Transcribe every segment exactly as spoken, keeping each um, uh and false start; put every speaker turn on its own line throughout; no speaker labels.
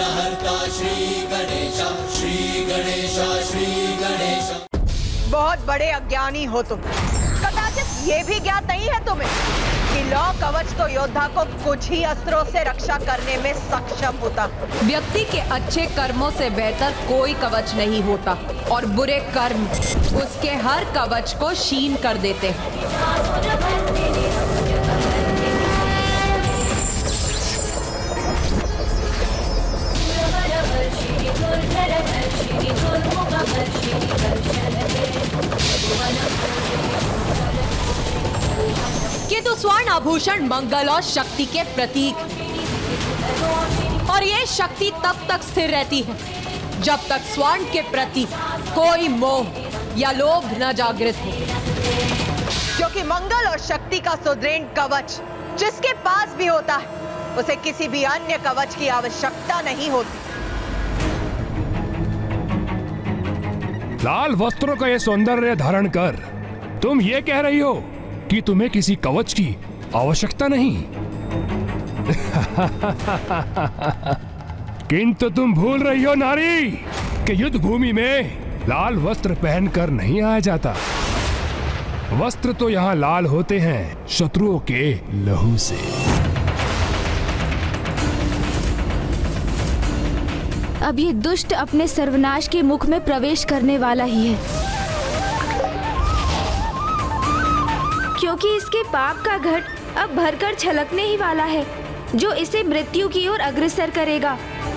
विघ्नहर्ता श्री गणेश, श्री गणेश, श्री गणेश।
बहुत बड़े अज्ञानी हो तुम। कदाचित ये भी ज्ञात नहीं है तुम्हें कि लौ कवच तो योद्धा को कुछ ही अस्त्रों से रक्षा करने में सक्षम होता।
व्यक्ति के अच्छे कर्मों से बेहतर कोई कवच नहीं होता और बुरे कर्म उसके हर कवच को क्षीण कर देते हैं। किंतु स्वर्ण आभूषण मंगल और शक्ति के प्रतीक, और ये शक्ति तब तक स्थिर रहती है जब तक स्वर्ण के प्रति कोई मोह या लोभ न जागृत हो।
क्योंकि मंगल और शक्ति का सुदृढ़ कवच जिसके पास भी होता है उसे किसी भी अन्य कवच की आवश्यकता नहीं होती।
लाल वस्त्रों का ये सौंदर्य धारण कर तुम ये कह रही हो कि तुम्हें किसी कवच की आवश्यकता नहीं। किंतु तुम भूल रही हो नारी कि युद्ध भूमि में लाल वस्त्र पहनकर नहीं आया जाता। वस्त्र तो यहाँ लाल होते हैं शत्रुओं के लहू से।
अब ये दुष्ट अपने सर्वनाश के मुख में प्रवेश करने वाला ही है, क्योंकि इसके पाप का घट अब भरकर छलकने ही वाला है, जो इसे मृत्यु की ओर अग्रसर करेगा।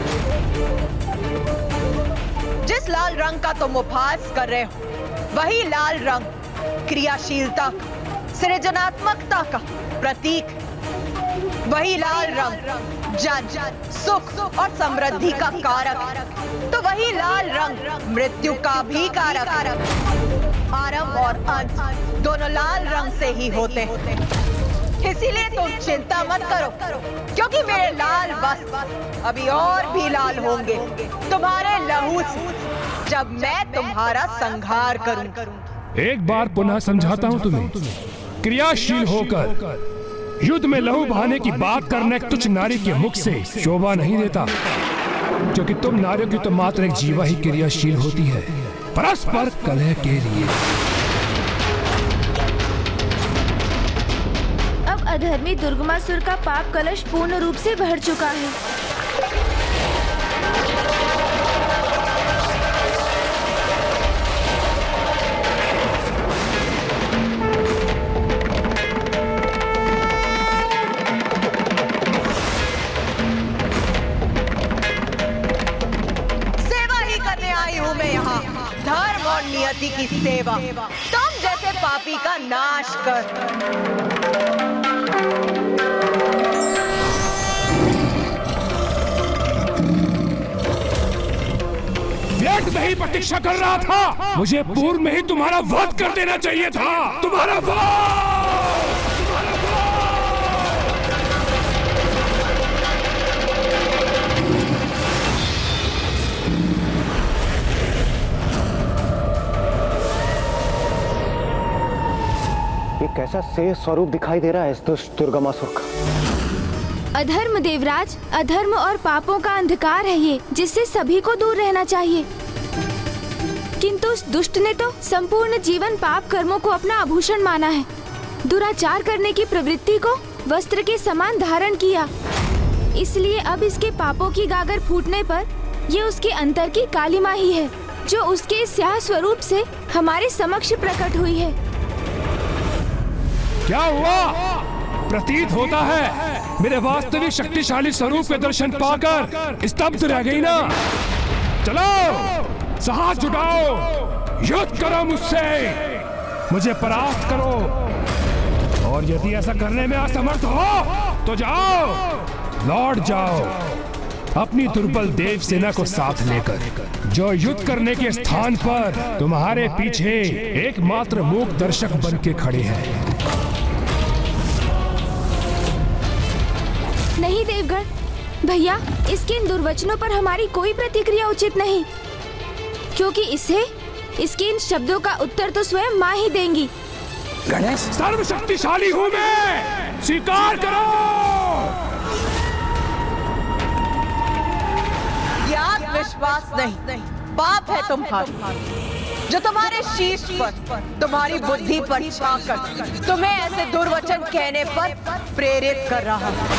जिस लाल रंग का तुम उपहास कर रहे हो वही लाल रंग क्रियाशीलता का, सृजनात्मकता का प्रतीक। वही लाल रंग जन, सुख और समृद्धि का कारक, तो वही लाल रंग मृत्यु का भी कारक। आरंभ और अंत दोनों लाल रंग से ही होते हैं। इसीलिए तुम चिंता मत करो, क्योंकि मेरे लाल वस्त्र अभी और भी लाल होंगे तुम्हारे लहू से, जब मैं तुम्हारा संहार करूं।
एक बार पुनः समझाता हूं तुम्हें, क्रियाशील होकर युद्ध में लहू बहाने की बात करने तुच्छ नारी के मुख से शोभा नहीं देता, क्योंकि तुम नारियों की तो मात्र एक जीवा ही क्रियाशील होती है परस्पर कलह के लिए।
अब अधर्मी दुर्गमासुर का पाप कलश पूर्ण रूप से भर चुका है।
धर्म और नियति की सेवा, तुम जैसे पापी का नाश कर।
व्यर्थ में ही प्रतीक्षा कर रहा था, मुझे पूर्व में ही तुम्हारा वध कर देना चाहिए था। तुम्हारा वध!
कैसा शेष स्वरूप दिखाई दे रहा है इस दुष्ट दुर्गमासुर का।
अधर्म देवराज, अधर्म और पापों का अंधकार है ये, जिससे सभी को दूर रहना चाहिए। किंतु उस दुष्ट ने तो संपूर्ण जीवन पाप कर्मों को अपना आभूषण माना है। दुराचार करने की प्रवृत्ति को वस्त्र के समान धारण किया। इसलिए अब इसके पापों की गागर फूटने पर ये उसके अंतर की कालिमा ही है, जो उसके स्याह स्वरूप से हमारे समक्ष प्रकट हुई है।
क्या हुआ? प्रतीत होता है मेरे वास्तविक शक्तिशाली स्वरूप के दर्शन पाकर स्तब्ध रह गई ना। चलो साहस जुटाओ, युद्ध करो मुझसे, मुझे परास्त करो, और यदि ऐसा करने में असमर्थ हो तो जाओ, लौट जाओ अपनी दुर्बल देव सेना को साथ लेकर, जो युद्ध करने के स्थान पर तुम्हारे पीछे एकमात्र मूक दर्शक बन के खड़े हैं।
नहीं देवगण भैया, इसके इन दुर्वचनों पर हमारी कोई प्रतिक्रिया उचित नहीं, क्योंकि इसे इसके इन शब्दों का उत्तर तो स्वयं माँ ही देंगी।
गणेश, सर्वशक्तिशाली हूँ मैं, स्वीकार करो।
विश्वास नहीं, पाप है तुम्हारा, जो तुम्हारे शीश पर, तुम्हारी बुद्धि पर छाकर तुम्हें ऐसे दुर्वचन कहने पर प्रेरित कर रहा है।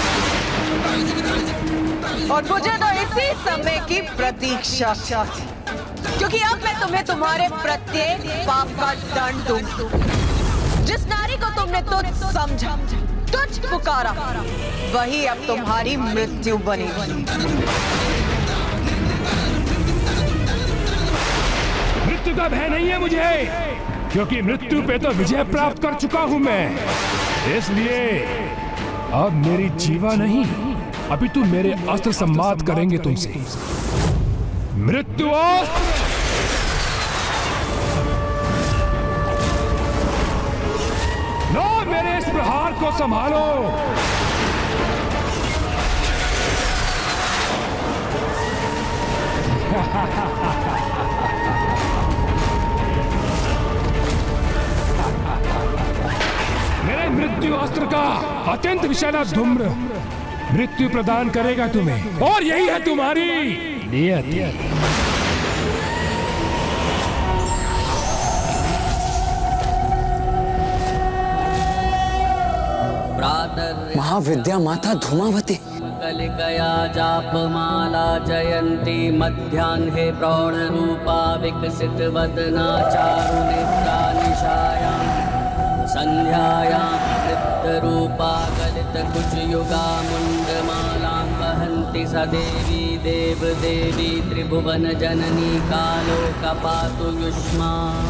और मुझे तो इसी समय की प्रतीक्षा थी, क्योंकि अब मैं तुम्हें तुम्हारे प्रत्येक पाप का दंड दूंगी। जिस नारी को तुमने तुझ समझा, तुझ पुकारा, वही अब तुम्हारी मृत्यु बनेगी।
मृत्यु का भय नहीं है मुझे, क्योंकि मृत्यु पे तो विजय प्राप्त कर चुका हूं मैं। इसलिए अब मेरी जीवा नहीं, अभी तू मेरे अस्त्र संवाद करेंगे तुमसे। मृत्यु अस्त्र, लो मेरे इस प्रहार को संभालो। मेरे मृत्यु अस्त्र का अत्यंत विषैला धूम्र मृत्यु प्रदान करेगा तुम्हें, और यही है तुम्हारी नियत।
महाविद्या माता धूमावती
कलिकया जापमाला जयंती मध्याह्ने प्रौढ़ रूपा विकसित वदना चारु नेत्रा निशायां संध्यायां नृत्य रूपा गलित कुच युगा मुंडमालां वहन्ति स देवी देव देवी त्रिभुवन जननी कालो कपातु युष्मा।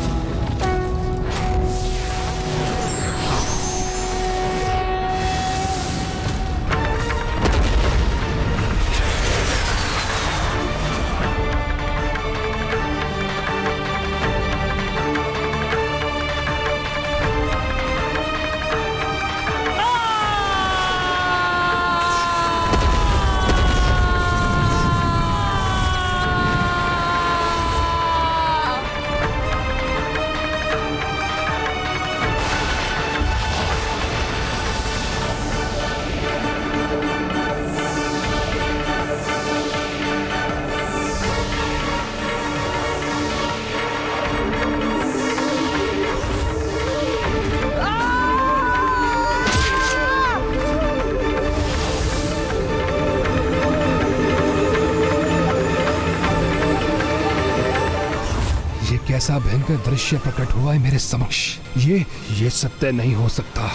कैसा भयंकर दृश्य प्रकट हुआ है मेरे समक्ष। ये ये सत्य नहीं हो सकता।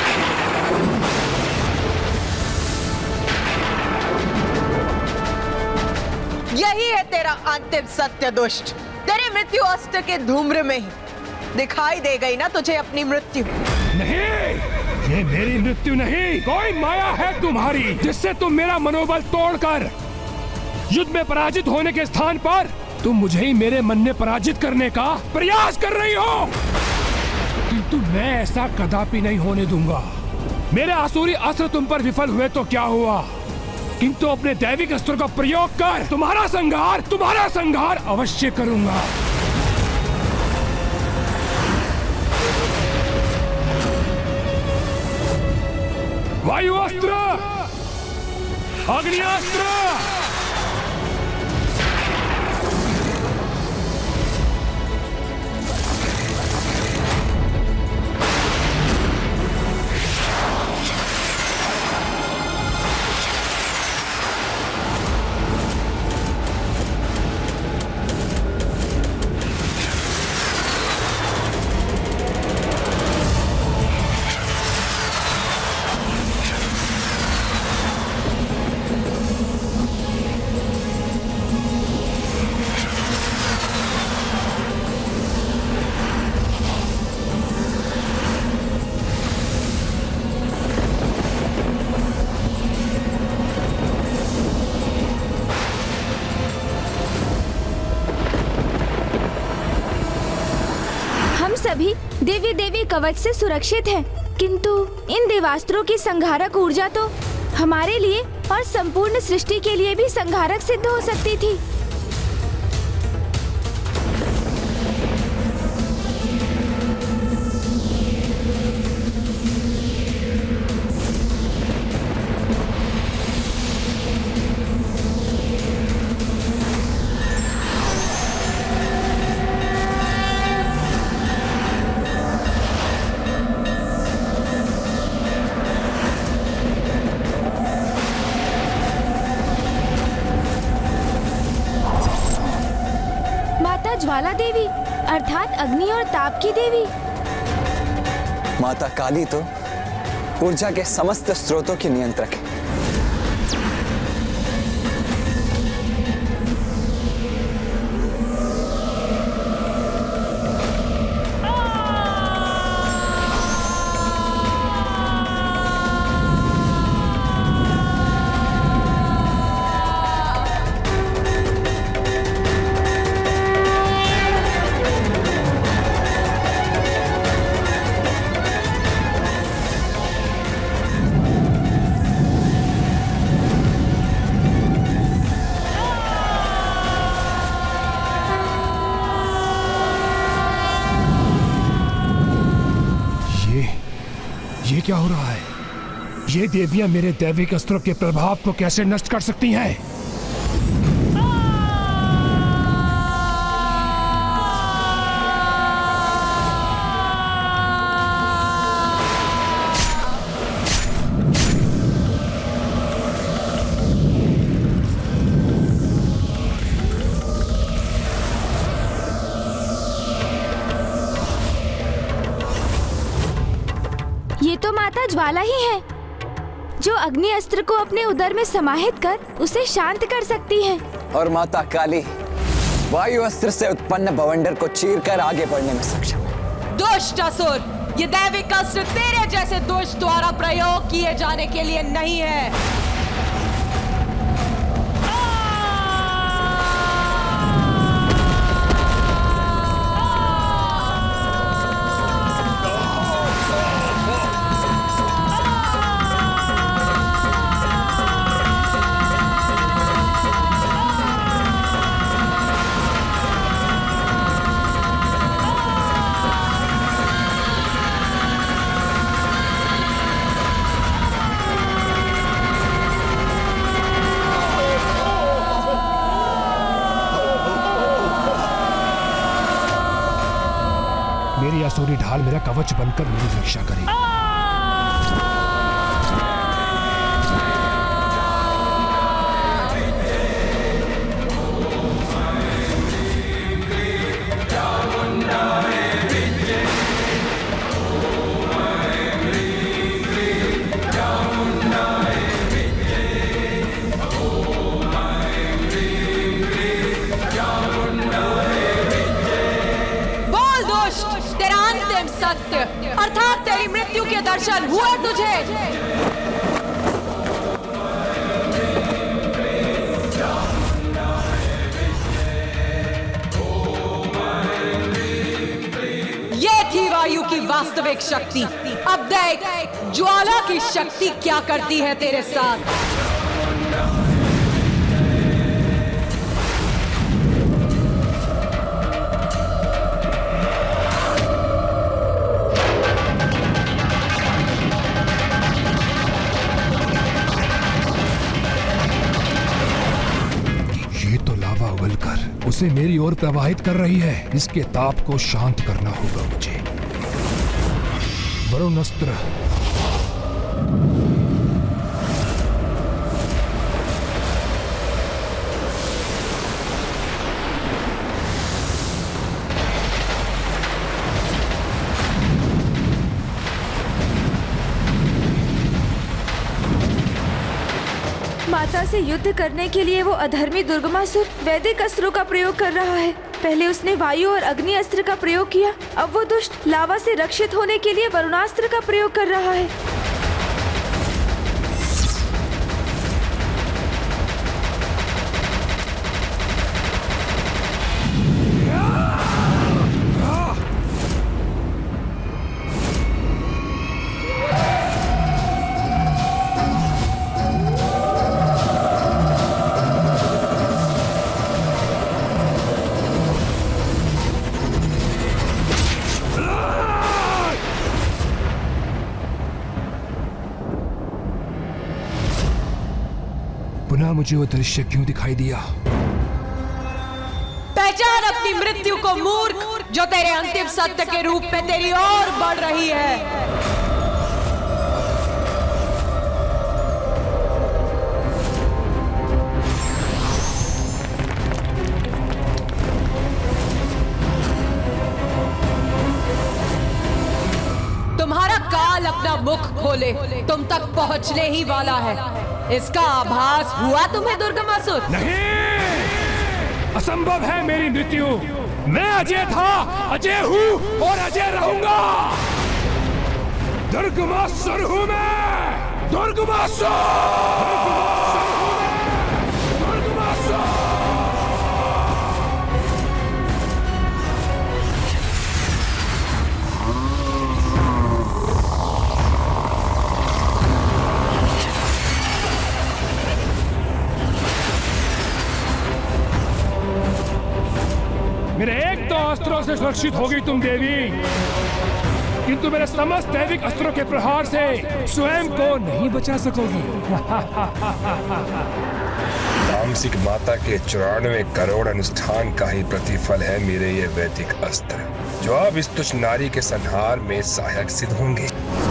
यही है तेरा अंतिम सत्य दुष्ट। तेरे मृत्यु अस्त्र के धूम्र में ही दिखाई दे गई ना तुझे अपनी मृत्यु।
नहीं, ये मेरी मृत्यु नहीं, कोई माया है तुम्हारी, जिससे तुम मेरा मनोबल तोड़कर युद्ध में पराजित होने के स्थान पर तुम मुझे ही मेरे मन में पराजित करने का प्रयास कर रही हो। किंतु मैं ऐसा कदापि नहीं होने दूंगा। मेरे आसुरी अस्त्र तुम पर विफल हुए तो क्या हुआ, किंतु अपने दैविक अस्त्र का प्रयोग कर तुम्हारा संहार तुम्हारा संहार अवश्य करूंगा। वायु अस्त्र, अग्नियास्त्र,
सभी देवी देवी कवच से सुरक्षित हैं, किंतु इन देवास्त्रों की संहारक ऊर्जा तो हमारे लिए और संपूर्ण सृष्टि के लिए भी संहारक सिद्ध हो सकती थी। ज्वाला देवी अर्थात अग्नि और ताप की देवी।
माता काली तो ऊर्जा के समस्त स्रोतों की नियंत्रक है।
ये क्या हो रहा है? ये देवियां मेरे दैविक अस्त्रों के प्रभाव को कैसे नष्ट कर सकती हैं?
ये तो माता ज्वाला ही है जो अग्नि अस्त्र को अपने उदर में समाहित कर उसे शांत कर सकती है।
और माता काली वायु अस्त्र से उत्पन्न बवंडर को चीरकर आगे बढ़ने में सक्षम है।
दुष्ट असुर, ये दैविक अस्त्र तेरे जैसे दुष्ट द्वारा प्रयोग किए जाने के लिए नहीं है।
मेरी असुरी ढाल मेरा कवच बनकर मेरी रक्षा करेगी।
सत्य अर्थात तेरी मृत्यु के दर्शन हुए तुझे। ये थी वायु की वास्तविक शक्ति। अब देख ज्वाला की शक्ति क्या करती है तेरे साथ।
उसे मेरी ओर प्रवाहित कर रही है। इसके ताप को शांत करना होगा मुझे। वरुण अस्त्र।
माता से युद्ध करने के लिए वो अधर्मी दुर्गमासुर वैदिक अस्त्रों का प्रयोग कर रहा है। पहले उसने वायु और अग्नि अस्त्र का प्रयोग किया, अब वो दुष्ट लावा से रक्षित होने के लिए वरुणास्त्र का प्रयोग कर रहा है।
पुनः मुझे वो दृश्य क्यों दिखाई दिया?
पहचान अपनी मृत्यु को मूर्ख, जो तेरे अंतिम सत्य के रूप में तेरी ओर बढ़ रही है। खोले तुम तक पहुंचने ही वाला है। इसका आभास हुआ तुम्हें दुर्गमासुर?
नहीं, असंभव है मेरी मृत्यु। मैं अजय था, अजय हूँ और अजय रहूंगा। दुर्गमासुर हूँ मैं, दुर्गमासुर। मेरे एक तो अस्त्रों से सुरक्षित होगी तुम देवी, किंतु मेरे समस्त दैविक अस्त्रों के प्रहार से स्वयं को नहीं बचा सकोगी।
तामसिक माता के चौरानवे करोड़ अनुष्ठान का ही प्रतिफल है मेरे ये वैदिक अस्त्र, जो अब इस तुच्छ नारी के संहार में सहायक सिद्ध होंगे।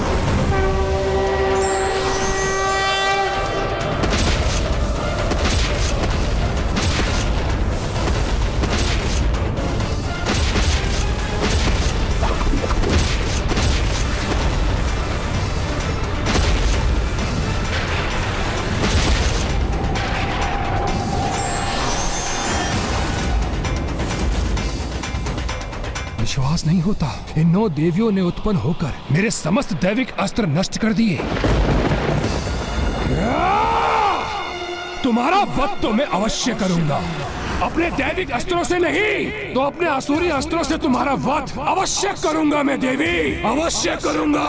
विश्वास नहीं होता, इन नौ देवियों ने उत्पन्न होकर मेरे समस्त दैविक अस्त्र नष्ट कर दिए। तुम्हारा वध तो मैं अवश्य करूंगा, अपने दैविक अस्त्रों से नहीं तो अपने आसुरी अस्त्रों से तुम्हारा वध अवश्य करूंगा मैं देवी, अवश्य करूंगा।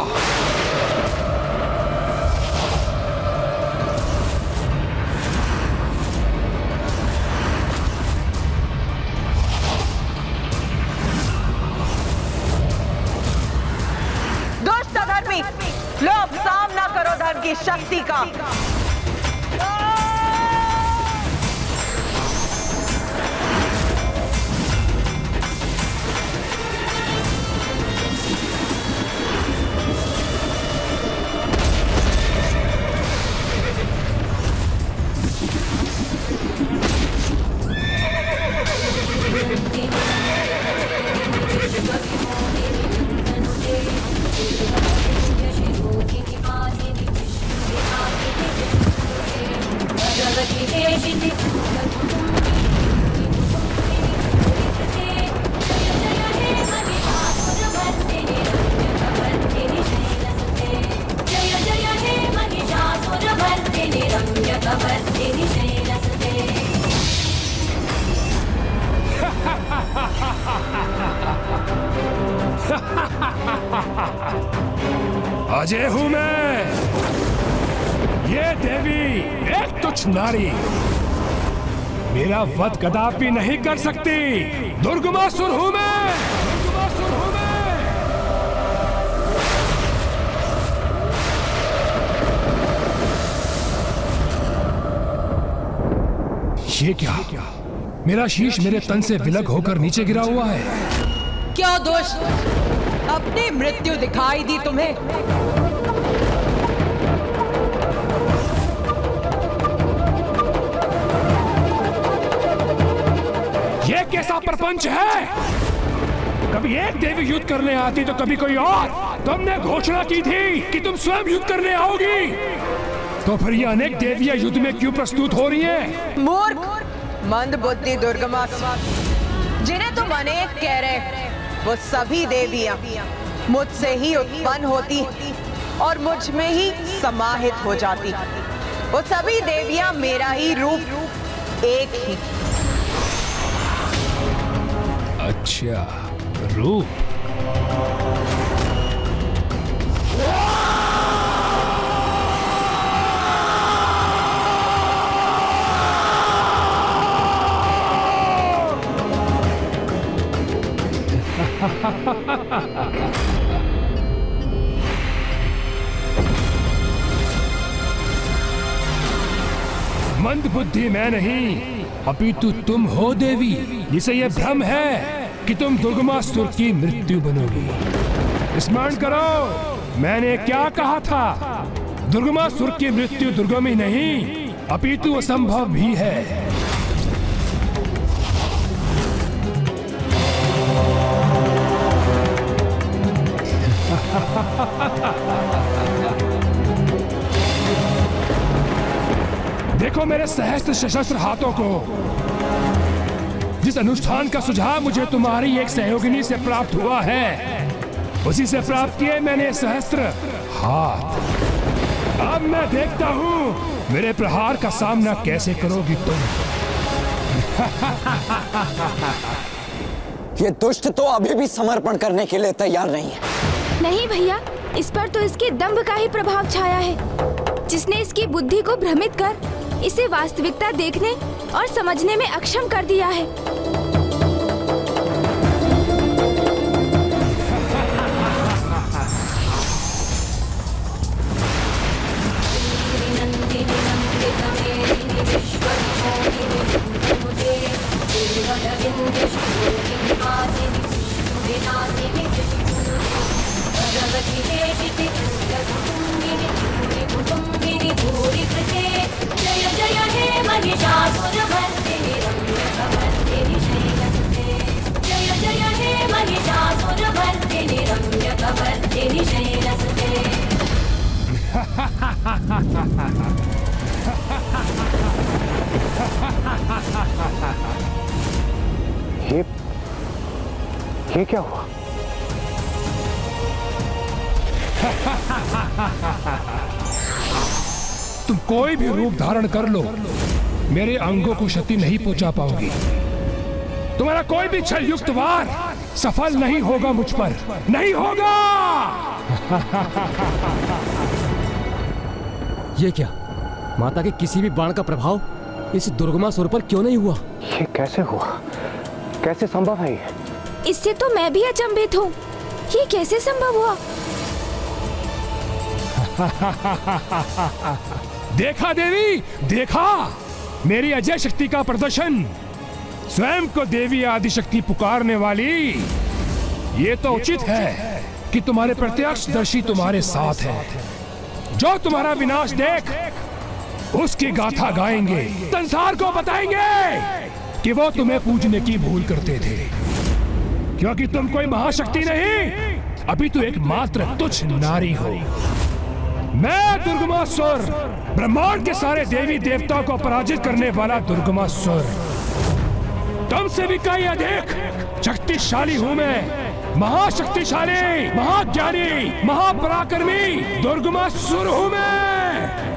लो अब सामना करो धर्म की शक्ति का।
अजय हूं मैं, ये देवी एक तुच्छ नारी मेरा वध कदापि नहीं कर सकती। दुर्गमासुर हूं मैं, दुर्गमासुर हूं मैं। ये क्या? मेरा शीश मेरे तन से विलग होकर नीचे गिरा हुआ है।
क्या दोष? अपनी मृत्यु दिखाई दी तुम्हें?
ये कैसा प्रपंच है? कभी एक देवी युद्ध करने आती तो कभी कोई और। तुमने घोषणा की थी कि तुम स्वयं युद्ध करने आओगी, तो फिर ये अनेक देवियां युद्ध में क्यों प्रस्तुत हो रही हैं?
मूर्ख, मंद बुद्धि दुर्गमासुर, जिन्हें तुम अनेक कह रहे, वो सभी देवियां मुझसे ही उत्पन्न होती और मुझ में ही समाहित हो जाती। वो सभी देवियां मेरा ही रूप, एक ही।
अच्छा, रूप। मंद बुद्धि मैं नहीं, अपितु तुम हो देवी, जिसे यह भ्रम है कि तुम दुर्गमासुर की मृत्यु बनोगी। स्मरण करो, मैंने क्या कहा था? दुर्गमासुर की मृत्यु दुर्गम ही नहीं, अपितु असंभव भी है। देखो मेरे सहस्त्र सशस्त्र हाथों को। जिस अनुष्ठान का सुझाव मुझे तुम्हारी एक सहयोगिनी से प्राप्त हुआ है, उसी से प्राप्त किए मैंने सहस्त्र हाथ। अब मैं देखता हूँ मेरे प्रहार का सामना कैसे करोगी तुम।
ये दुष्ट तो अभी भी समर्पण करने के लिए तैयार नहीं है।
नहीं भैया, इस पर तो इसके दंभ का ही प्रभाव छाया है, जिसने इसकी बुद्धि को भ्रमित कर इसे वास्तविकता देखने और समझने में अक्षम कर दिया है।
जय जय हे महिषासुरमर्दिनी रम्यकमर्दिनी शैलसुते। जय जय हे महिषासुरमर्दिनी रम्यकमर्दिनी शैलसुते।
ये ये क्या हुआ?
तुम कोई भी रूप धारण कर लो, मेरे अंगों को क्षति नहीं पहुंचा पाओगी। तुम्हारा कोई भी छल युक्त वार सफल नहीं होगा मुझ पर, नहीं होगा।
ये क्या, माता के किसी भी बाण का प्रभाव इस दुर्गमासुर पर क्यों नहीं हुआ?
ये कैसे हुआ? कैसे संभव है ये?
इससे तो मैं भी अचंभित हूँ। ये कैसे संभव हुआ?
देखा देवी, देखा मेरी अजय शक्ति का प्रदर्शन। स्वयं को देवी आदिशक्ति पुकारने वाली। ये तो उचित है कि तुम्हारे प्रत्यक्षदर्शी तुम्हारे साथ है। जो तुम्हारा विनाश देख उसकी गाथा गाएंगे, संसार को बताएंगे कि वो तुम्हें पूजने की भूल करते थे, क्योंकि तुम कोई महाशक्ति नहीं, अभी तो एक मात्र तुच्छ नारी हो। मैं दुर्गमासुर, ब्रह्मांड के सारे देवी देवताओं को पराजित करने वाला दुर्गमासुर, तुमसे भी कहीं अधिक शक्तिशाली हूं मैं। महाशक्तिशाली, महाज्ञानी, महापराक्रमी दुर्गमासुर हूं मैं।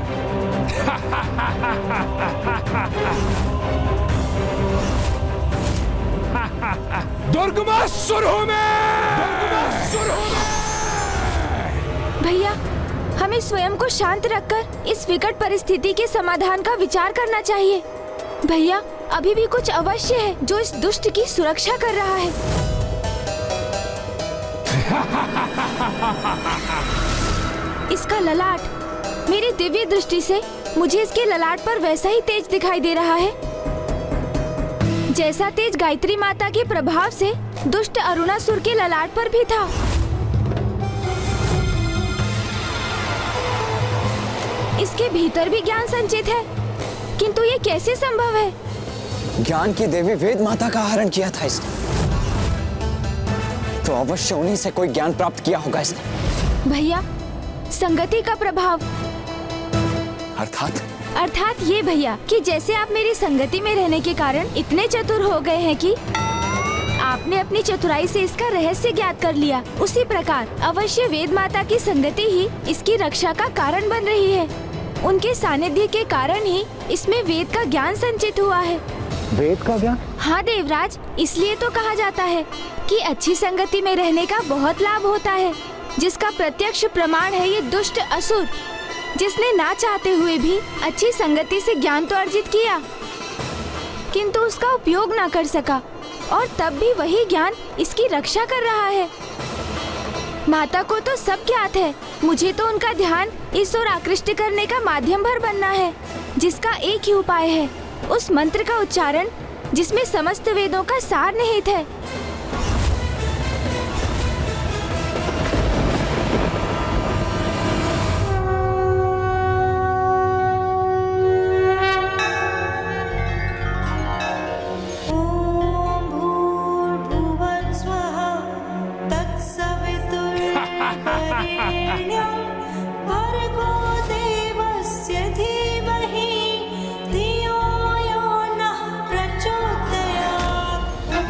दुर्गमासुर हूं मैं। दुर्गमासुर हूं मैं।
भैया, हमें स्वयं को शांत रखकर इस विकट परिस्थिति के समाधान का विचार करना चाहिए। भैया, अभी भी कुछ अवश्य है जो इस दुष्ट की सुरक्षा कर रहा है। इसका ललाट, मेरी दिव्य दृष्टि से मुझे इसके ललाट पर वैसा ही तेज दिखाई दे रहा है जैसा तेज गायत्री माता के प्रभाव से दुष्ट अरुणासुर के ललाट पर भी था। इसके भीतर भी ज्ञान संचित है, किंतु ये कैसे संभव है?
ज्ञान की देवी वेद माता का हरण किया था इसने, तो अवश्य उन्हीं से कोई ज्ञान प्राप्त किया होगा इसने।
भैया, संगति का प्रभाव।
अर्थात
अर्थात ये भैया कि जैसे आप मेरी संगति में रहने के कारण इतने चतुर हो गए हैं कि आपने अपनी चतुराई से इसका रहस्य ज्ञात कर लिया, उसी प्रकार अवश्य वेद माता की संगति ही इसकी रक्षा का कारण बन रही है। उनके सानिध्य के कारण ही इसमें वेद का ज्ञान संचित हुआ है।
वेद का ज्ञान?
हाँ देवराज, इसलिए तो कहा जाता है कि अच्छी संगति में रहने का बहुत लाभ होता है, जिसका प्रत्यक्ष प्रमाण है ये दुष्ट असुर, जिसने ना चाहते हुए भी अच्छी संगति से ज्ञान तो अर्जित किया, किंतु उसका उपयोग ना कर सका, और तब भी वही ज्ञान इसकी रक्षा कर रहा है। माता को तो सब ज्ञात है, मुझे तो उनका ध्यान इस ओर आकृष्ट करने का माध्यम भर बनना है, जिसका एक ही उपाय है, उस मंत्र का उच्चारण जिसमें समस्त वेदों का सार निहित है।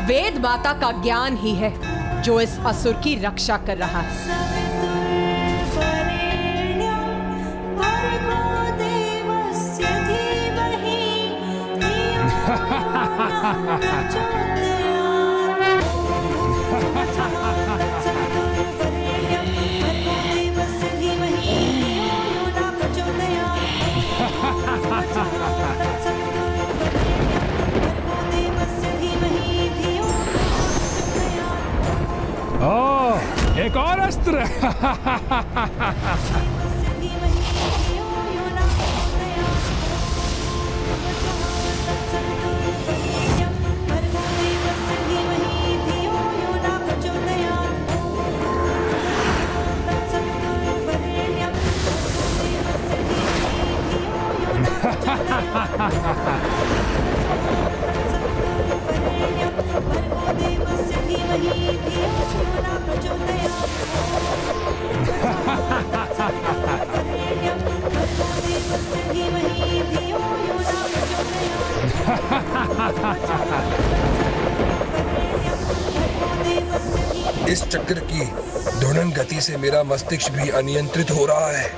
वेद माता का ज्ञान ही है जो इस असुर की रक्षा कर रहा है।
ओह, एक और अस्त्र।
इस चक्र की ध्वनिन गति से मेरा मस्तिष्क भी अनियंत्रित हो रहा है।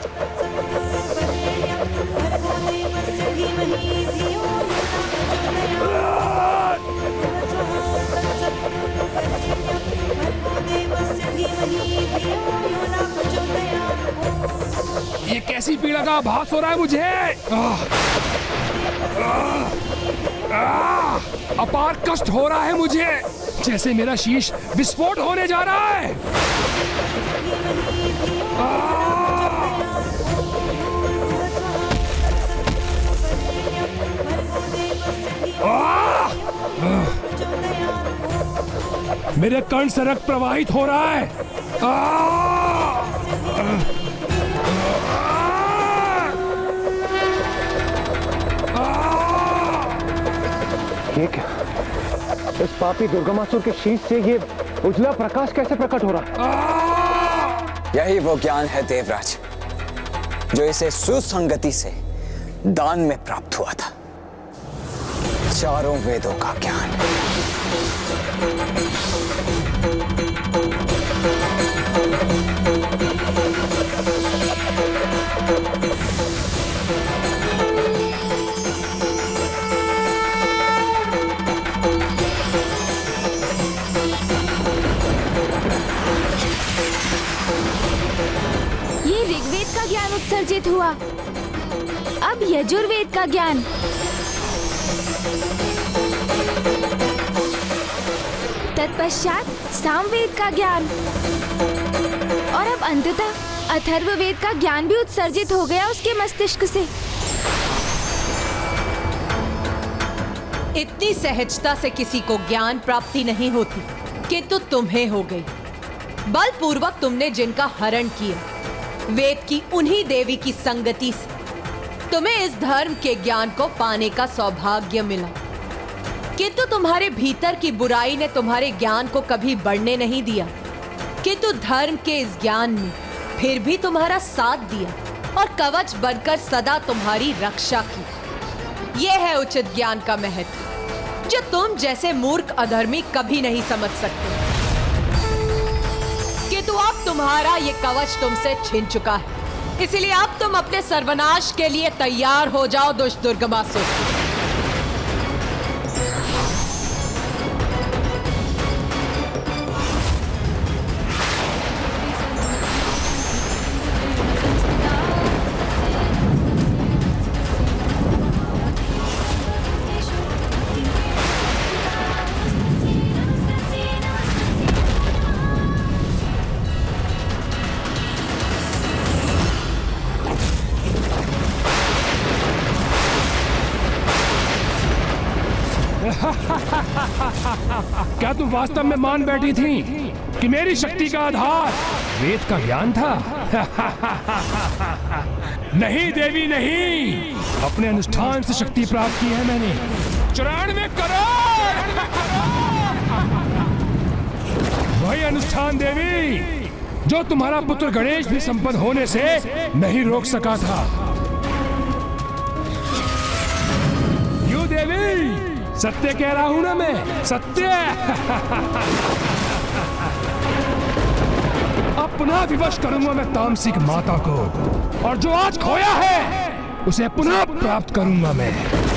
ये कैसी पीड़ा का आभास हो रहा है मुझे। आह, आह, आह, अपार कष्ट हो रहा है मुझे, जैसे मेरा शीश विस्फोट होने जा रहा है। आह, मेरे कर्ण से रक्त प्रवाहित हो रहा है।
ये क्या? इस पापी दुर्गमासुर के शीश से ये उजला प्रकाश कैसे प्रकट हो रहा है?
यही वो ज्ञान है देवराज जो इसे सुसंगति से दान में प्राप्त हुआ था। चारों वेदों का ज्ञान।
ये ऋग्वेद का ज्ञान उत्सर्जित हुआ, अब यजुर्वेद का ज्ञान। तत्पश्चात सामवेद का ज्ञान और अब अंततः अथर्ववेद का ज्ञान भी उत्सर्जित हो गया उसके मस्तिष्क से।
इतनी सहजता से किसी को ज्ञान प्राप्ति नहीं होती, किंतु तुम्हें हो गई। बलपूर्वक तुमने जिनका हरण किया, वेद की उन्हीं देवी की संगति से तुम्हें इस धर्म के ज्ञान को पाने का सौभाग्य मिला। किंतु तुम्हारे भीतर की बुराई ने तुम्हारे ज्ञान को कभी बढ़ने नहीं दिया, किंतु धर्म के इस ज्ञान ने फिर भी तुम्हारा साथ दिया और कवच बनकर सदा तुम्हारी रक्षा की। यह है उचित ज्ञान का महत्व, जो तुम जैसे मूर्ख अधर्मी कभी नहीं समझ सकते। किंतु अब तुम्हारा ये कवच तुमसे छिन चुका है, इसलिए अब तुम अपने सर्वनाश के लिए तैयार हो जाओ दुष्ट दुर्गमासुर।
क्या तुम वास्तव में मान बैठी थी कि मेरी शक्ति का आधार वेद का ज्ञान था? नहीं देवी नहीं, अपने अनुष्ठान से शक्ति प्राप्त की है मैंने। चौरानवे करोड़ वही अनुष्ठान देवी जो तुम्हारा पुत्र गणेश भी संपन्न होने से नहीं रोक सका था। यू देवी सत्य कह रहा हूं ना मैं, सत्य। अपना विवश करूंगा मैं तामसिक माता को, और जो आज खोया है उसे पुनः प्राप्त करूंगा मैं।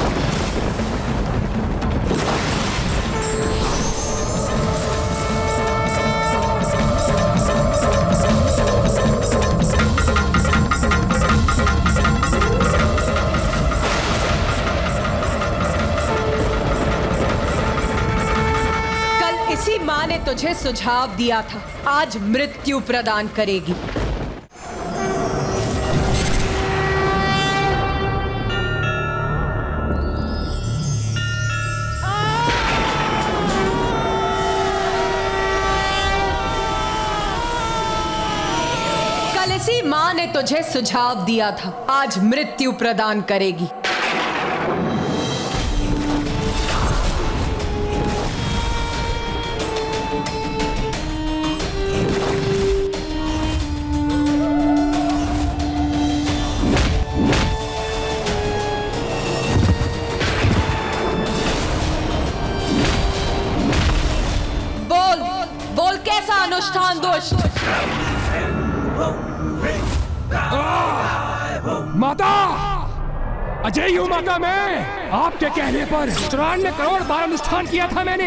इसी माँ ने तुझे सुझाव दिया था, आज मृत्यु प्रदान करेगी। कल इसी माँ ने तुझे सुझाव दिया था, आज मृत्यु प्रदान करेगी। अनुष्ठान दुष्ट।
माता, अजय हूँ माता मैं। आपके कहने पर चौरानवे करोड़ बार अनुष्ठान किया था मैंने।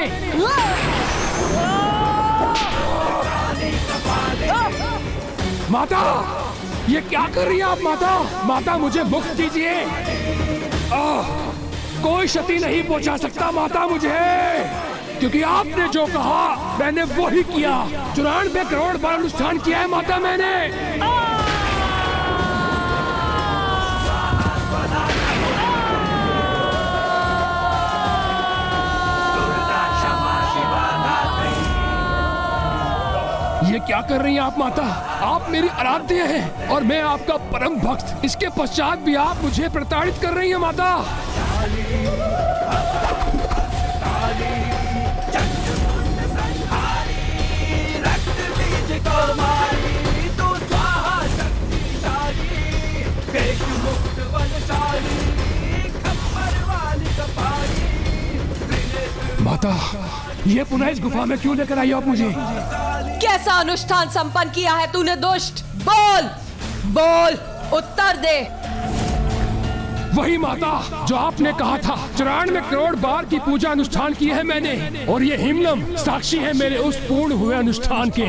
माता, ये क्या कर रही है आप माता? माता मुझे मुक्त कीजिए। कोई क्षति नहीं पहुंचा सकता माता मुझे, क्योंकि आपने जो कहा मैंने वो ही किया। चौरानवे करोड़ बार अनुष्ठान किया है माता मैंने। ये क्या कर रही हैं आप माता? आप मेरी आराध्य हैं और मैं आपका परम भक्त। इसके पश्चात भी आप मुझे प्रताड़ित कर रही हैं माता। माता, ये पुनः इस गुफा में क्यों लेकर आई आप मुझे?
कैसा अनुष्ठान संपन्न किया है तूने दुष्ट? बोल बोल, उत्तर दे।
वही माता जो आपने कहा था। चौरानवे करोड़ बार की पूजा अनुष्ठान की है मैंने, और ये हिमलम साक्षी है मेरे उस पूर्ण हुए अनुष्ठान के।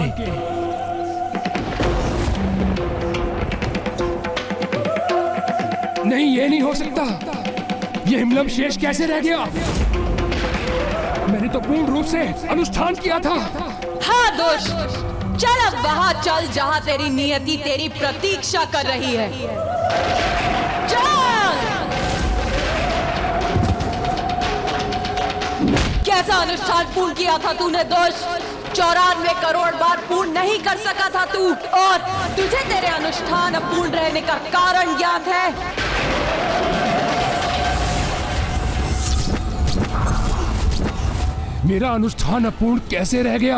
नहीं, ये नहीं हो सकता। ये हिमलम शेष कैसे रह गया? मैंने तो पूर्ण रूप से अनुष्ठान किया था।
हाँ दुष्ट, चल अब वहां चल जहां तेरी नियति तेरी प्रतीक्षा कर रही है। चल। कैसा अनुष्ठान पूर्ण किया था तूने दुष्ट? चौरानवे करोड़ बार पूर्ण नहीं कर सका था तू, और तुझे तेरे अनुष्ठान अपूर्ण रहने का कारण ज्ञात है।
मेरा अनुष्ठान अपूर्ण कैसे रह गया?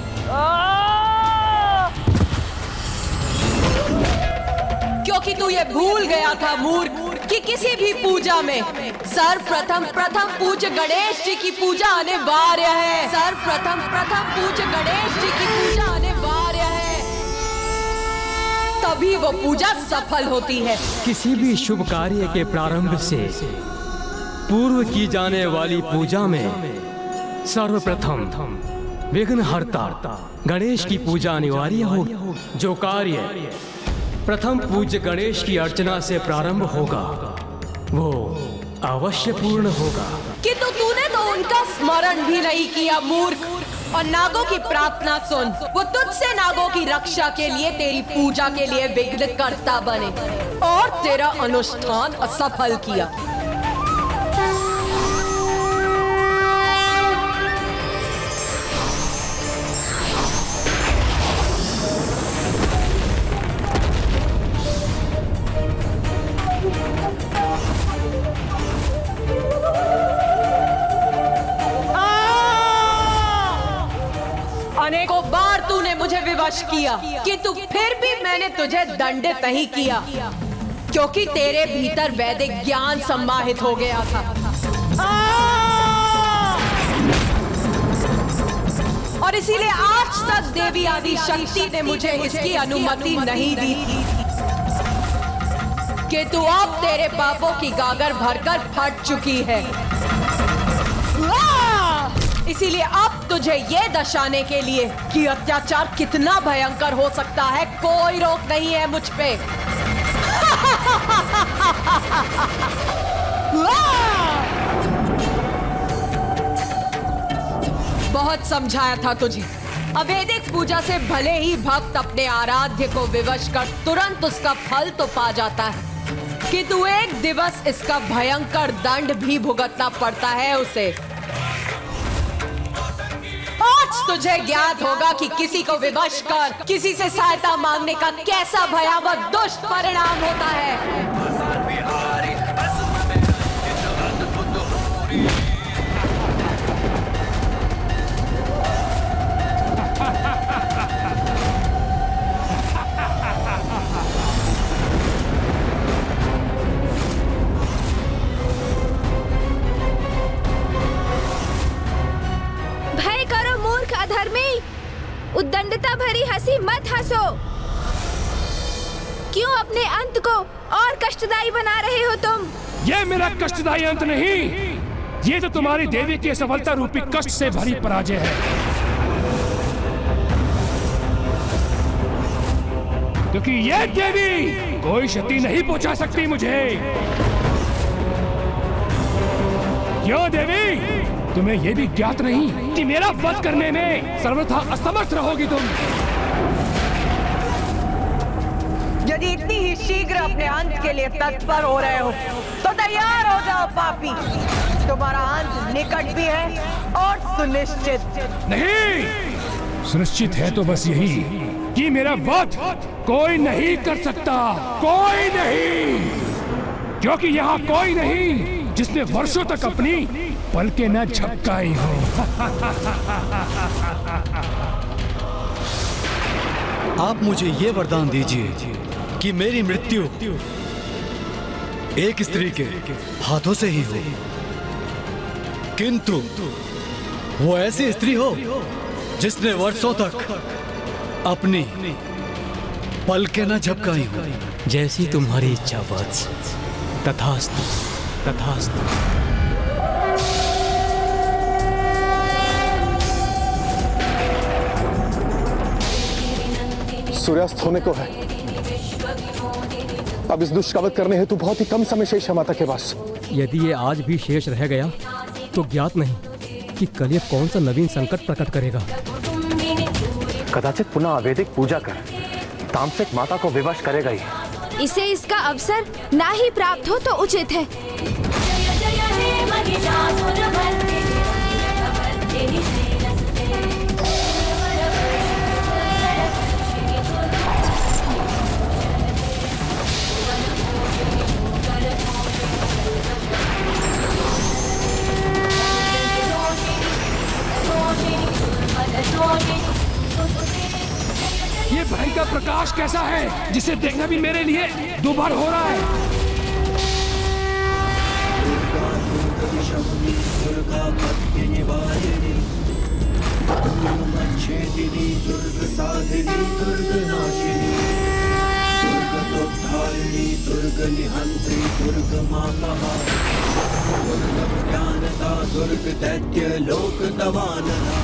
क्योंकि तू ये भूल गया था मूर्ख कि किसी भी पूजा में सर्वप्रथम प्रथम पूज्य गणेश जी की पूजा अनिवार्य है। सर्वप्रथम प्रथम पूज्य गणेश जी की पूजा अनिवार्य है, तभी वो पूजा सफल होती है।
किसी भी शुभ कार्य के प्रारंभ से पूर्व की जाने वाली पूजा में सर्वप्रथम विघ्नहर्ता गणेश की पूजा अनिवार्य हो। जो कार्य प्रथम पूज्य गणेश की अर्चना से प्रारंभ होगा वो अवश्य पूर्ण होगा।
किंतु तूने तो उनका स्मरण भी नहीं किया मूर्ख। और नागों की प्रार्थना सुन, वो तुझसे नागों की रक्षा के लिए तेरी पूजा के लिए विघ्नकर्ता बने और तेरा अनुष्ठान असफल किया। अनेकों बार तूने मुझे विवश किया, किंतु फिर भी मैंने तुझे दंडित नहीं किया, क्योंकि तेरे भीतर वैदिक ज्ञान सम्माहित हो गया था। इसीलिए आज तक देवी आदि शक्ति ने मुझे इसकी अनुमति नहीं दी थी कि तू अब तेरे पापों की गागर भरकर फट चुकी है। इसीलिए अब तुझे ये दर्शाने के लिए कि अत्याचार कितना भयंकर हो सकता है, कोई रोक नहीं है मुझ पे। बहुत समझाया था तुझे। अवैदिक पूजा से भले ही भक्त अपने आराध्य को विवश कर तुरंत उसका फल तो पा जाता है, कि तू एक दिवस इसका भयंकर दंड भी भुगतना पड़ता है उसे। आज तुझे ज्ञात होगा कि किसी को विवश कर किसी से सहायता मांगने का कैसा भयावह दुष्ट परिणाम होता है।
उद्दंडता भरी हंसी मत हंसो। क्यों अपने अंत को और कष्टदायी बना रहे हो तुम?
ये मेरा कष्टदायी अंत नहीं, ये तो तुम्हारी देवी की सफलता रूपी कष्ट से भरी पराजय है। क्योंकि ये देवी कोई क्षति नहीं पहुंचा सकती मुझे। क्यों देवी, तुम्हें यह भी ज्ञात नहीं कि मेरा वध करने में सर्वथा असमर्थ रहोगी तुम?
यदि इतनी ही शीघ्र अपने अंत के लिए तत्पर हो रहे हो तो तैयार हो जाओ पापी, तुम्हारा अंत निकट भी है और सुनिश्चित।
नहीं, सुनिश्चित है तो बस यही कि मेरा वध कोई नहीं कर सकता, कोई नहीं, क्योंकि यहाँ कोई नहीं जिसने वर्षों तक अपनी पलकें न झपकाई हो।
आप मुझे ये वरदान दीजिए कि मेरी मृत्यु एक स्त्री के हाथों से ही हो, किंतु वो ऐसी स्त्री हो जिसने वर्षों तक अपनी पलकें न झपकाई हो।
जैसी तुम्हारी इच्छा वत्स। तथास्तु, तथास्तु।
सूर्यास्त होने को है। अब इस दुष्ट का वध करने हेतु बहुत ही कम समय शेष है माता के पास।
यदि ये आज भी शेष रह गया तो ज्ञात नहीं कि कल ये कौन सा नवीन संकट प्रकट करेगा।
कदाचित पुनः अवैदिक पूजा कर तामसिक माता को विवश करेगा ही।
इसे इसका अवसर ना ही प्राप्त हो तो उचित है।
ये भयंकर प्रकाश कैसा है जिसे देखना भी मेरे लिए दुभर हो रहा है।
दुर्ग निहंत्री दुर्ग माता दुर्ग ज्ञानता दुर्ग दैत्य लोक दवानना।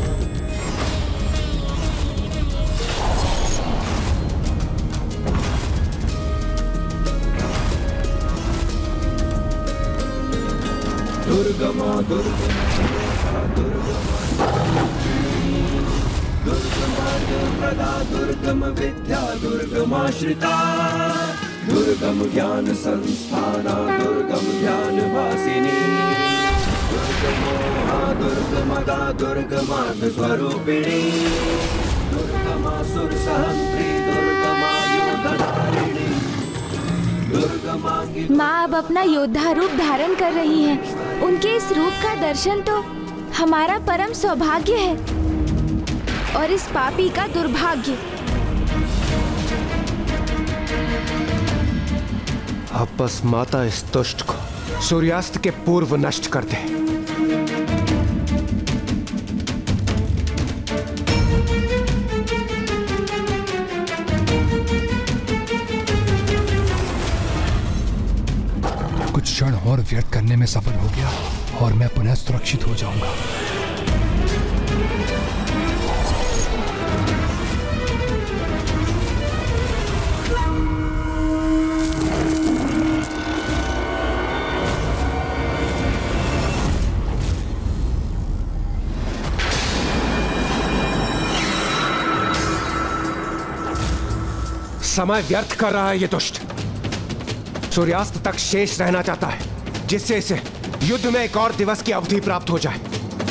दुर्गमा दुर्गमा दुर्गमा दुर्गमार्ग प्रदा दुर्गम विद्या दुर्गमाश्रिता दुर्गम ज्ञान संस्थाना दुर्गम ज्ञान वासिनी दुर्गमोहा दुर्गमदा दुर्गमार्ग स्वरूपिणी दुर्गमासुर सहंत्री दुर्गमायुधधारिणी।
माँ अब अपना योद्धा रूप धारण कर रही हैं। उनके इस रूप का दर्शन तो हमारा परम सौभाग्य है और इस पापी का दुर्भाग्य।
अब बस माता इस दुष्ट को सूर्यास्त के पूर्व नष्ट कर दे।
करने में सफल हो गया और मैं पुनः सुरक्षित हो जाऊंगा।
समय व्यर्थ कर रहा है ये दुष्ट। सूर्यास्त तक शेष रहना चाहता है, जिससे इसे युद्ध में एक और दिवस की अवधि प्राप्त हो जाए।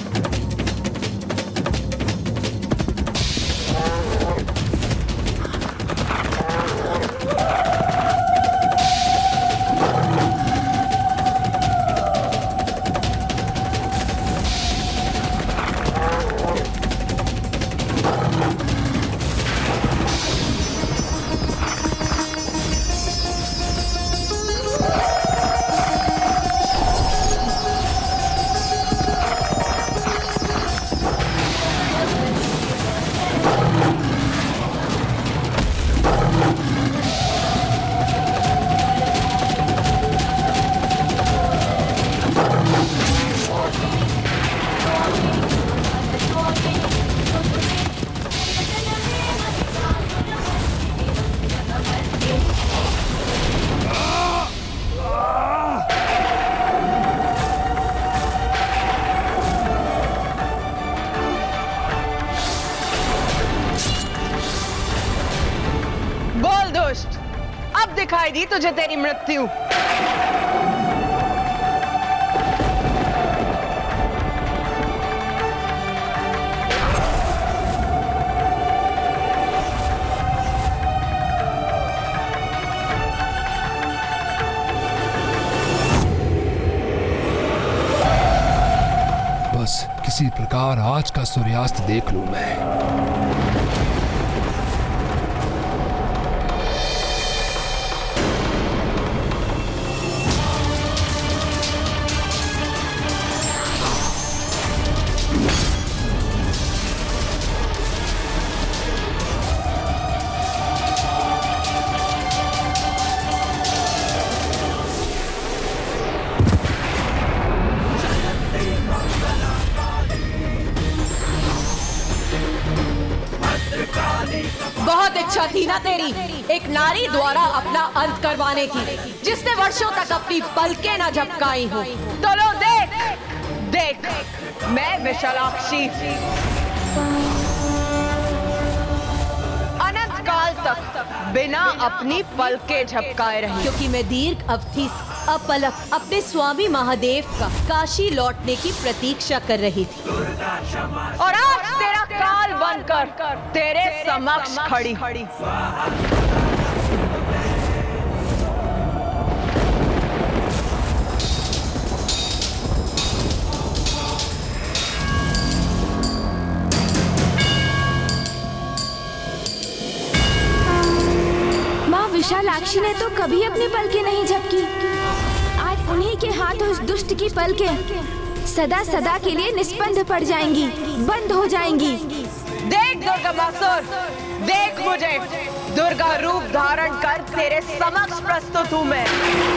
दिखाई दी तुझे तेरी मृत्यु।
बस किसी प्रकार आज का सूर्यास्त देख लूं मैं।
बहुत इच्छा थी ना तेरी एक नारी द्वारा अपना अंत करवाने की, जिसने वर्षों तक अपनी पलकें न झपकाई हो।
तो लो देख देख मैं विशालाक्षी अनंत काल तक बिना अपनी पलकें झपकाए रही,
क्योंकि मैं दीर्घ अवधि अपलक अपने स्वामी महादेव का काशी लौटने की प्रतीक्षा कर रही थी,
और आज तेरा काल बनकर तेरे समक्ष खड़ी।
माँ विशालाक्षी ने तो कभी अपनी पलकें नहीं झपकी। आज उन्हीं के हाथों इस दुष्ट की पलकें सदा सदा के लिए निष्पन्द पड़ जाएंगी, बंद हो जाएंगी।
देख दुर्गमासुर, देख मुझे दुर्गा रूप धारण कर तेरे समक्ष प्रस्तुत हूँ मैं।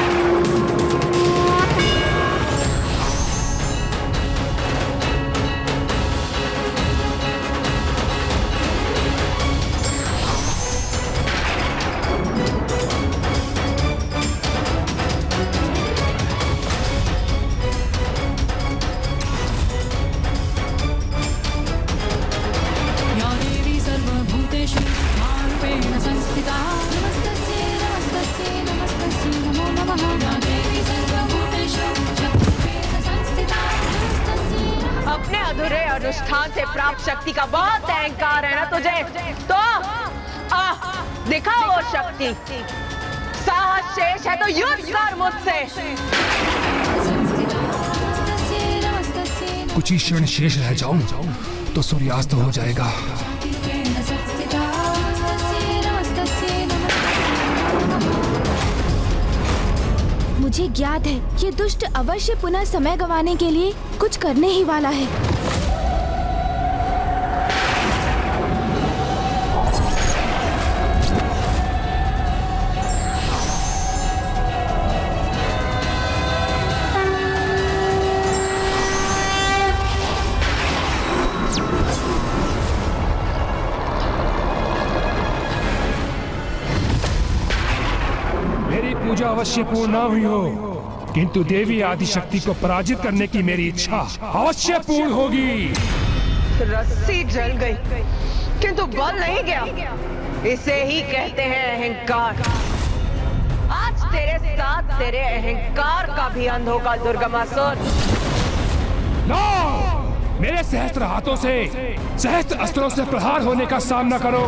अपने अधूरे अनुष्ठान से प्राप्त शक्ति का बहुत अहंकार है ना तुझे, तो आ दिखा वो शक्ति। साहस शेष है तो युद्ध कर मुझसे।
कुछ ही क्षण शेष रह जाऊं तो सूर्यास्त हो जाएगा।
मुझे ज्ञात है ये दुष्ट अवश्य पुनः समय गंवाने के लिए कुछ करने ही वाला है।
तपस्या अवश्य पूर्ण न हुई हो, किंतु देवी आदिशक्ति को पराजित करने की मेरी इच्छा अवश्य पूर्ण होगी।
रस्सी जल गई किंतु बल नहीं गया, इसे ही कहते हैं अहंकार। आज तेरे साथ तेरे अहंकार का भी अंत होगा दुर्गमासुर।
नो! मेरे सहस्त्र हाथों से सहस्त्र अस्त्रों से प्रहार होने का सामना करो।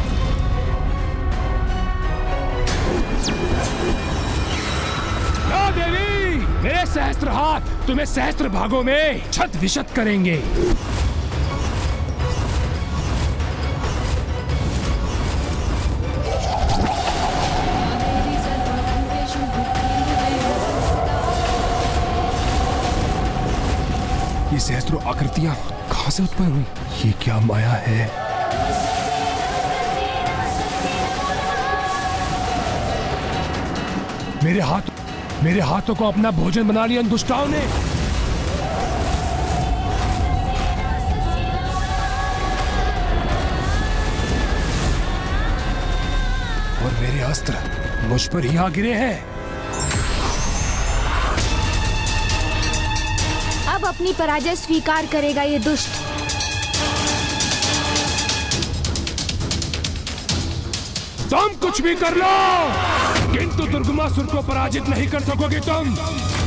नो देवी, मेरे सहस्त्र हाथ तुम्हें सहस्त्र भागों में छत विशत करेंगे। ये सहस्त्रों आकृतियां कहां से उत्पन्न हुई? ये क्या माया है? मेरे हाथ मेरे हाथों को अपना भोजन बना लिया इन दुष्टाओं ने। और मेरे अस्त्र मुझ पर ही आ गिरे हैं।
अब अपनी पराजय स्वीकार करेगा ये दुष्ट।
तुम कुछ भी कर लो, किंतु दुर्गमासुर को पराजित नहीं कर सकोगे तुम।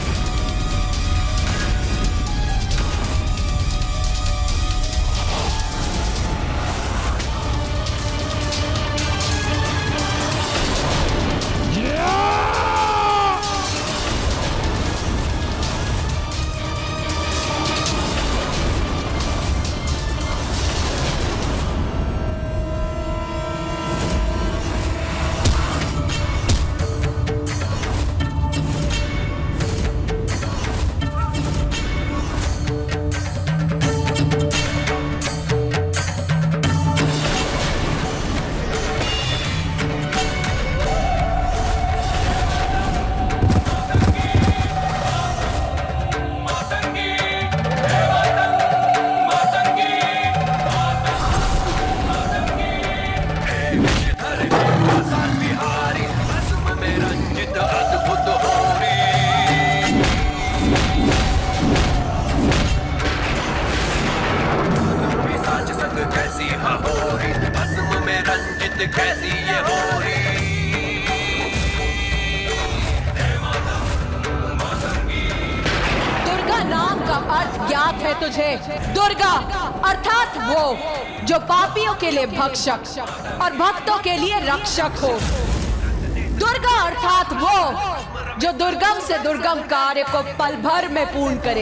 दुर्गा अर्थात वो जो पापियों के लिए भक्षक और भक्तों के लिए रक्षक हो। दुर्गा अर्थात वो जो दुर्गम से दुर्गम कार्य को पल भर में पूर्ण करे।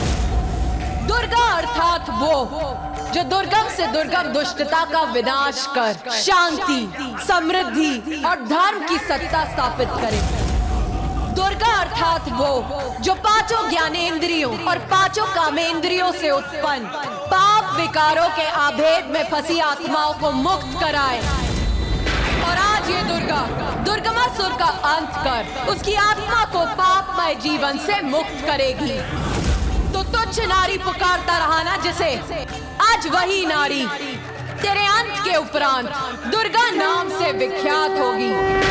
दुर्गा अर्थात वो जो दुर्गम से दुर्गम दुष्टता का विनाश कर शांति, समृद्धि और धर्म की सत्ता स्थापित करे। दुर्गा अर्थात वो जो पांचों ज्ञानेंद्रियों और पांचों कामेंद्रियों से उत्पन्न पाप विकारों के आभेद में फंसी आत्माओं को मुक्त कराए। और आज ये दुर्गा दुर्गमासुर का अंत कर उसकी आत्मा को पापमय जीवन से मुक्त करेगी। तो तुच्छ नारी पुकारता रहा ना जिसे, आज वही नारी तेरे अंत के उपरांत दुर्गा नाम से विख्यात होगी।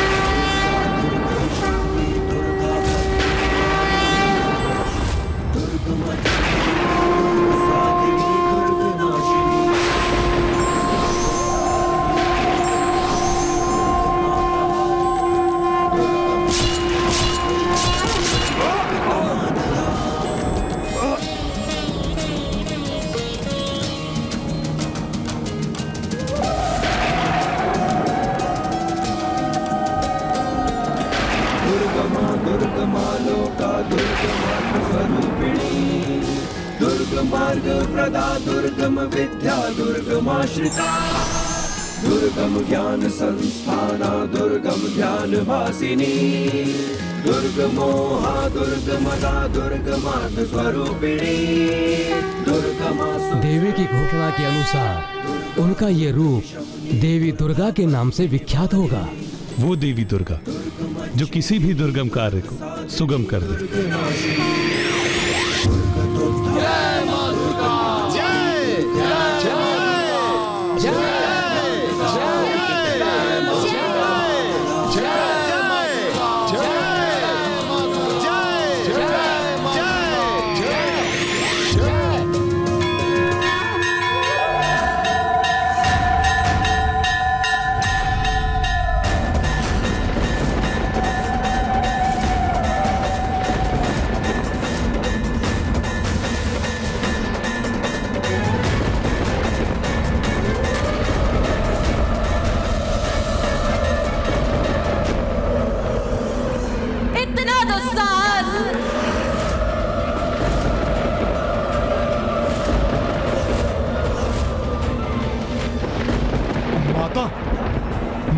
मार्ग प्रदा दुर्गम विद्या दुर्गमाश्रिता, दुर्गम ज्ञान संस्थाना दुर्गम ध्यान भासिनी, दुर्गमोहा दुर्गमदा दुर्गमार्ग स्वरूपिणी, दुर्गमा।
देवी की घोषणा के अनुसार उनका ये रूप देवी दुर्गा के नाम से विख्यात होगा।
वो देवी दुर्गा जो किसी भी दुर्गम कार्य को सुगम कर दे।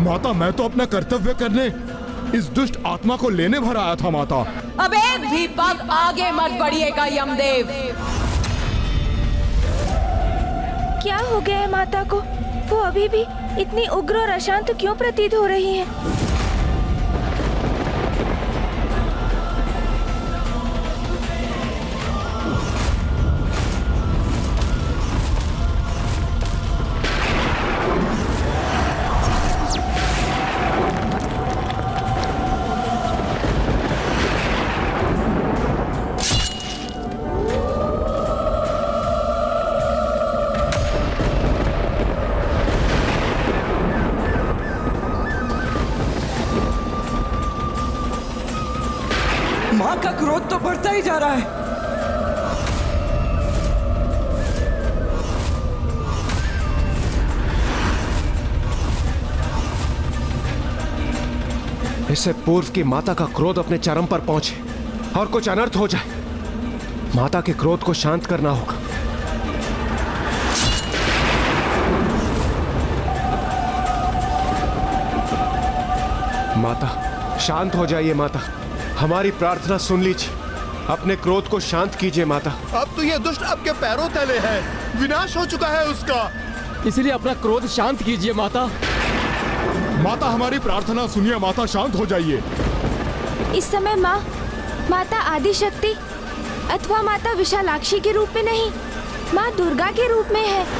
माता, मैं तो अपना कर्तव्य करने इस दुष्ट आत्मा को लेने भर आया था माता।
अब एक भी पग आगे मत बढ़िएगा यमदेव।
क्या हो गया है माता को? वो अभी भी इतनी उग्र और अशांत क्यों प्रतीत हो रही है?
माँ का क्रोध तो बढ़ता ही जा रहा है।
इससे पूर्व की माता का क्रोध अपने चरम पर पहुंचे और कुछ अनर्थ हो जाए, माता के क्रोध को शांत करना होगा। माता, शांत हो जाइए माता, हमारी प्रार्थना सुन लीजिए, अपने क्रोध को शांत कीजिए माता।
अब तो ये दुष्ट आपके पैरों तले है, विनाश हो चुका है उसका।
इसलिए अपना क्रोध शांत कीजिए माता।
माता, हमारी प्रार्थना सुनिए माता, शांत हो जाइए।
इस समय माँ माता आदिशक्ति अथवा माता विशालाक्षी के रूप में नहीं, माँ दुर्गा के रूप में है।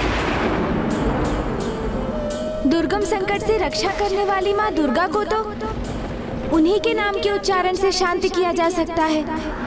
दुर्गम संकट से रक्षा करने वाली माँ दुर्गा को तो उन्हीं के नाम के उच्चारण से शांत किया जा सकता है।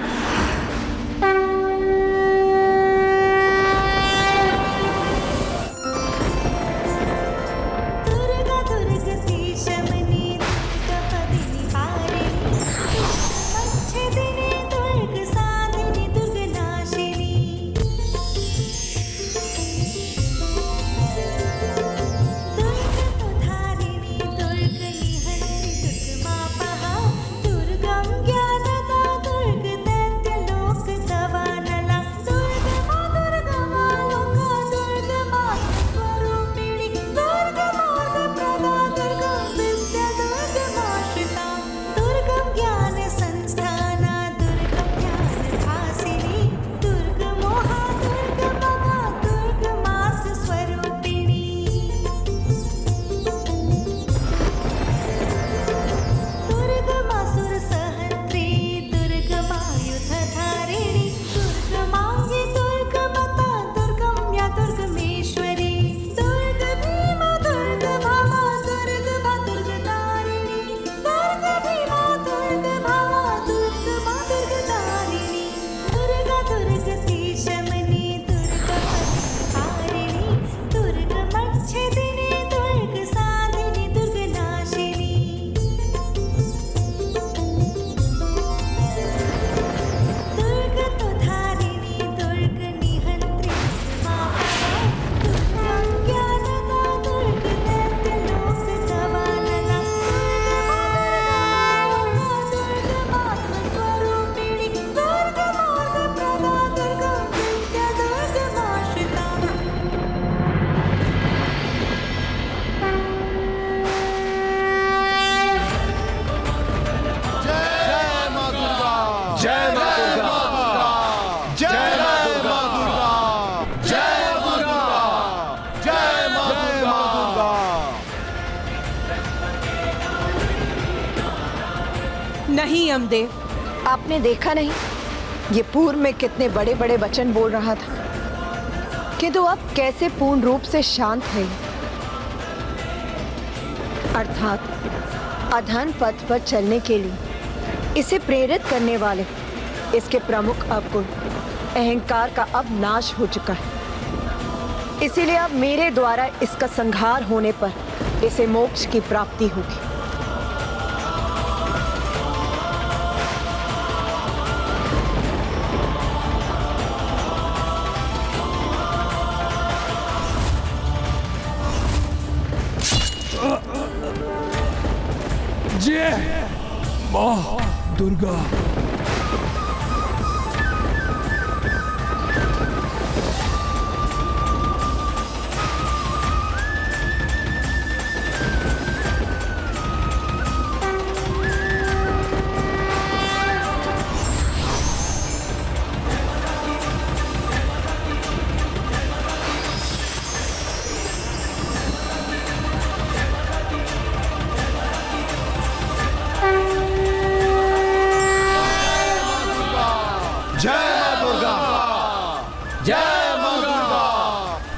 नहीं यमदेव,
आपने देखा नहीं ये पूर्व में कितने बड़े बड़े वचन बोल रहा था, किंतु अब कैसे पूर्ण रूप से शांत है। अर्थात अधर्म पथ पर चलने के लिए इसे प्रेरित करने वाले इसके प्रमुख अवगुण अहंकार का अब नाश हो चुका है। इसीलिए अब मेरे द्वारा इसका संहार होने पर इसे मोक्ष की प्राप्ति होगी।
जय माँ दुर्गा।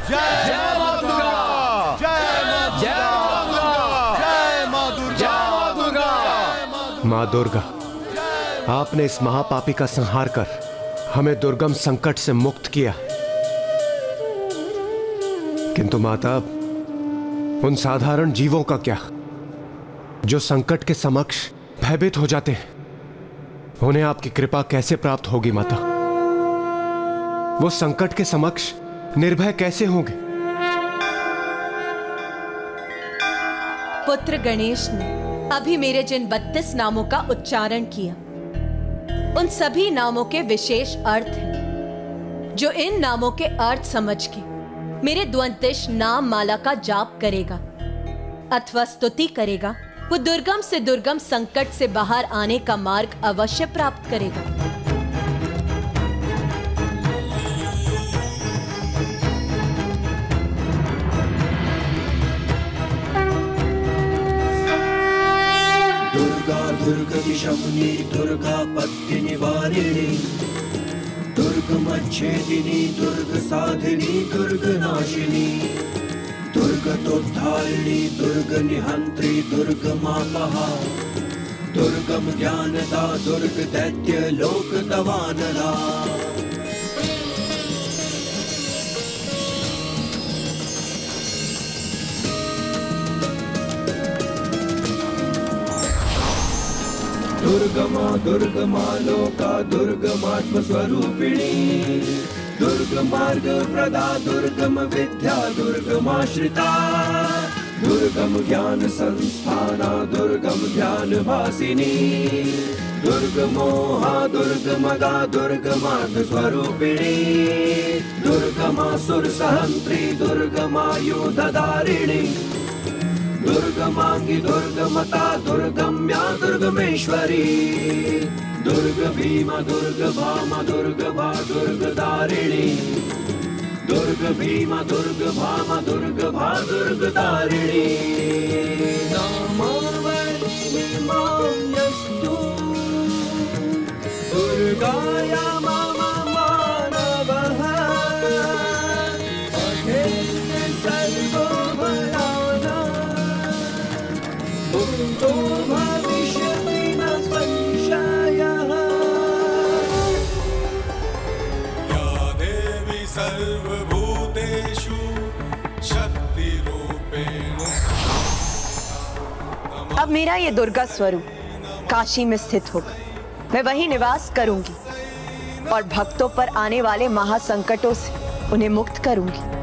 जय मां दुर्गा, जय मां दुर्गा, जय मां दुर्गा, जय मां दुर्गा।
मां दुर्गा, आपने इस महापापी का संहार कर हमें दुर्गम संकट से मुक्त किया, किंतु माता, उन साधारण जीवों का क्या जो संकट के समक्ष भयभीत हो जाते हैं? उन्हें आपकी कृपा कैसे प्राप्त होगी माता? वो संकट के समक्ष निर्भय कैसे होंगे?
पुत्र गणेश ने अभी मेरे जिन बत्तीस नामों का उच्चारण किया, उन सभी नामों के विशेष अर्थ हैं। जो इन नामों के अर्थ समझ के मेरे द्वंद्विश नाम माला का जाप करेगा अथवा स्तुति करेगा, वो दुर्गम से दुर्गम संकट से बाहर आने का मार्ग अवश्य प्राप्त करेगा।
दुर्गा दुर्गति शमनी, दुर्गा पत्ति निवारिणी, दुर्गमच्छेदिनी, दुर्ग साधिनी, दुर्ग नाशिनी, दुर्गतोद्धारिणी, दुर्ग निहंत्री, दुर्ग मापहा, दुर्गम ज्ञानदा, दुर्ग दैत्य लोक दवानला। दुर्गमा दुर्गमा लोका, दुर्गमात्म स्वरूपिणी, दुर्ग मार्ग प्रदा, दुर्गम विद्या, दुर्गमाश्रिता, दुर्गम ज्ञान संस्थाना, दुर्गम ध्यान भासिनी, दुर्गमोहा, दुर्गमदा, दुर्गमार्ग स्वरूपिणी, दुर्गमासुर सहंत्री, दुर्गमायुधधारिणी, दुर्गमांगी, दुर्गमता, दुर्गम्या, दुर्गमेश्वरी, दुर्ग भीमा, दुर्ग भामा, दुर्ग भा, दुर्ग दारिणी, दुर्ग भीमा, दुर्ग भामा, दुर्ग भा, दुर्ग दारिणी। नमोर्वणि माम्यस्तु दुर्गाया मम मानवः, अखेन्द्र सर्वभयानः, मुक्तो भविष्यति न संशयः।
सर्वभूतेषु शक्ति रूपेण।
अब मेरा ये दुर्गा स्वरूप काशी में स्थित होगा। मैं वहीं निवास करूंगी और भक्तों पर आने वाले महासंकटों से उन्हें मुक्त करूंगी।